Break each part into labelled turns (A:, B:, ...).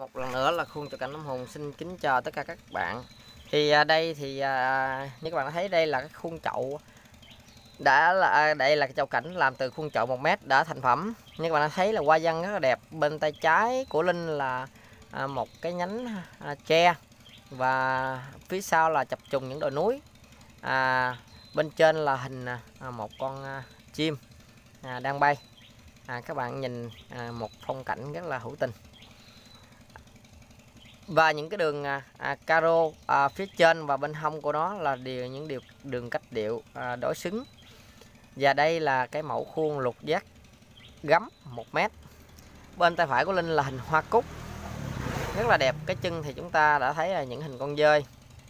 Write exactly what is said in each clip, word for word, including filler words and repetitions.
A: Một lần nữa là Khuôn Chậu Cảnh Nấm Hùng xin kính chào tất cả các bạn. Thì à, đây thì à, như các bạn thấy đây là cái khuôn chậu đã là à, đây là cái chậu cảnh làm từ khuôn chậu một mét đã thành phẩm. Như các bạn thấy là hoa văn rất là đẹp. Bên tay trái của Linh là à, một cái nhánh à, tre và phía sau là chập trùng những đồi núi. À, bên trên là hình à, một con à, chim à, đang bay. À, các bạn nhìn à, một phong cảnh rất là hữu tình. Và những cái đường à, à, caro à, phía trên và bên hông của nó là đều những điều đường cách điệu à, đối xứng. Và đây là cái mẫu khuôn lục giác gấm một mét. Bên tay phải của Linh là hình hoa cúc rất là đẹp. Cái chân thì chúng ta đã thấy là những hình con dơi.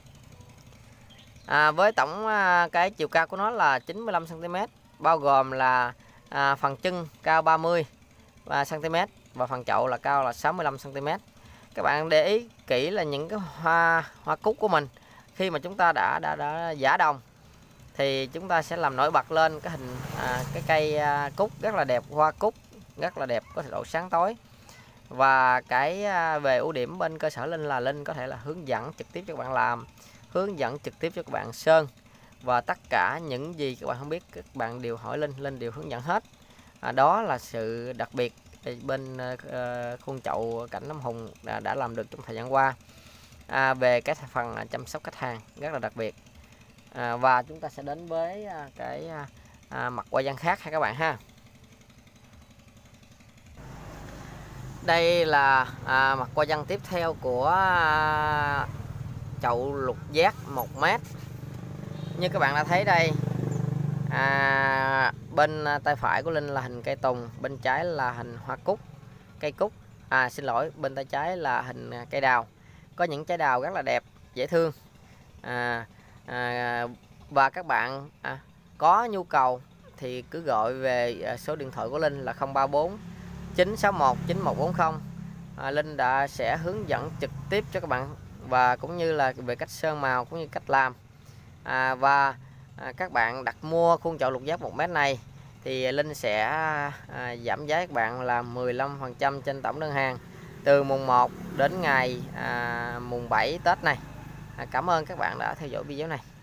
A: À, với tổng à, cái chiều cao của nó là chín mươi lăm xăng ti mét, bao gồm là à, phần chân cao ba mươi cm và phần chậu là cao là sáu mươi lăm xăng ti mét. Các bạn để ý kỹ là những cái hoa hoa cúc của mình khi mà chúng ta đã đã, đã giả đồng thì chúng ta sẽ làm nổi bật lên cái hình à, cái cây à, cúc rất là đẹp, hoa cúc rất là đẹp, có độ sáng tối. Và cái à, về ưu điểm bên cơ sở Linh là Linh có thể là hướng dẫn trực tiếp cho các bạn làm, hướng dẫn trực tiếp cho các bạn sơn, và tất cả những gì các bạn không biết các bạn đều hỏi Linh, Linh đều hướng dẫn hết. À, đó là sự đặc biệt bên uh, khuôn chậu cảnh Nấm Hùng đã, đã làm được trong thời gian qua. À, về cái phần chăm sóc khách hàng rất là đặc biệt. À, và chúng ta sẽ đến với uh, cái uh, mặt hoa văn khác ha các bạn ha. Đây là uh, mặt hoa văn tiếp theo của uh, chậu lục giác một mét. Như các bạn đã thấy đây, à, bên tay phải của Linh là hình cây tùng, bên trái là hình hoa cúc, cây cúc. À xin lỗi, bên tay trái là hình cây đào. Có những trái đào rất là đẹp, dễ thương. À, à, và các bạn à, có nhu cầu thì cứ gọi về số điện thoại của Linh là không ba bốn chín sáu một chín một bốn không. À, Linh đã sẽ hướng dẫn trực tiếp cho các bạn, và cũng như là về cách sơn màu cũng như cách làm. À, và à, các bạn đặt mua khuôn chậu lục giác một mét này thì Linh sẽ à, giảm giá các bạn là mười lăm phần trăm trên tổng đơn hàng từ mùng một đến ngày à, mùng bảy Tết này. À, cảm ơn các bạn đã theo dõi video này.